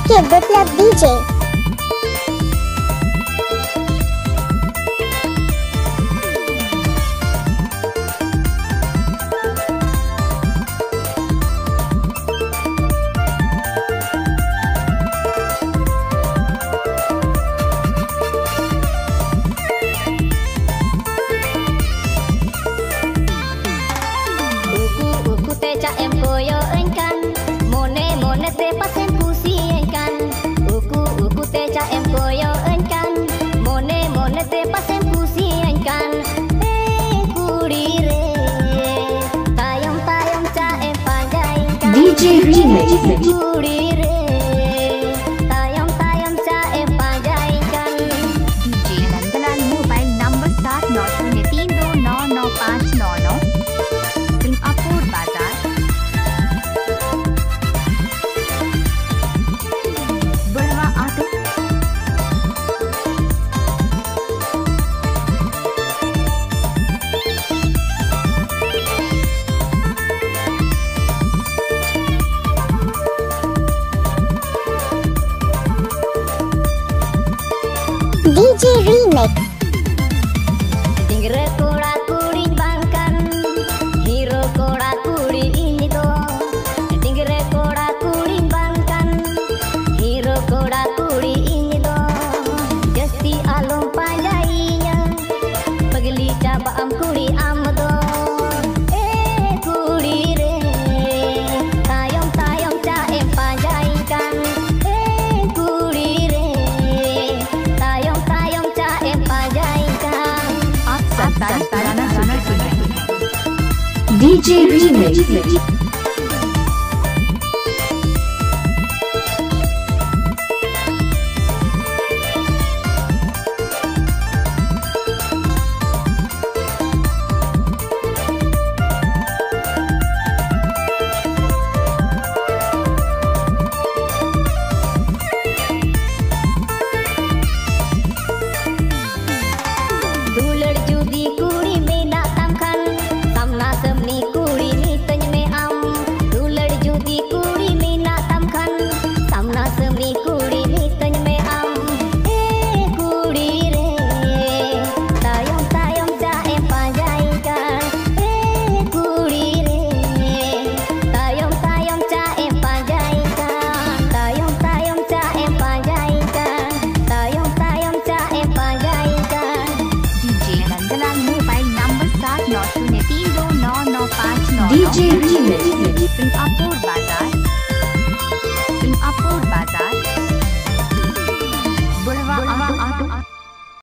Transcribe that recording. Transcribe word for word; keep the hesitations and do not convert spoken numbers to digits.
के Viplav DJ. Em koyo engkan, mone mone te pasen pusi engkan. Uku uku te ca em koyo engkan, mone mone te pasen pusi engkan. Eh kuri re, tayong tayong ca em panjaikan. D J Remix. Kuri re, tayong tayong ca em panjaikan. D J Nandlal mobile number सात नौ शून्य तीन दो नौ नौ पाँच नौ नौ, सिंगापुर बाजार। D J Remix. Tingre koda kuri bangkan, hero koda kuri ini do. Tingre koda kuri bangkan, hero koda kuri ini do. Jasti alom panjainya, pagli coba am kuri am do. Eh kuri re, tayong tayong ca em panjaikan. Eh kuri re, tayong tayong ca em panjaikan. आप सत्ताईस गाना गाना सुन रहे हैं। D J Remix. Dular judi kuri mena tamkan, samna semni kuri ni tanya me am. Dular judi kuri mena tamkan, samna semni kuri ni tanya me am. Eh kuri re, tayong tayong ca em panjaikan. Eh kuri re, tayong tayong ca em panjaikan. Tayong tayong ca em panjaikan. Tayong tayong ca em panjaikan. D J Nandlal mobile number सात नौ शून्य तीन दो नौ नौ पाँच नौ D नौ, J Remix. सिंगापुर बाजार।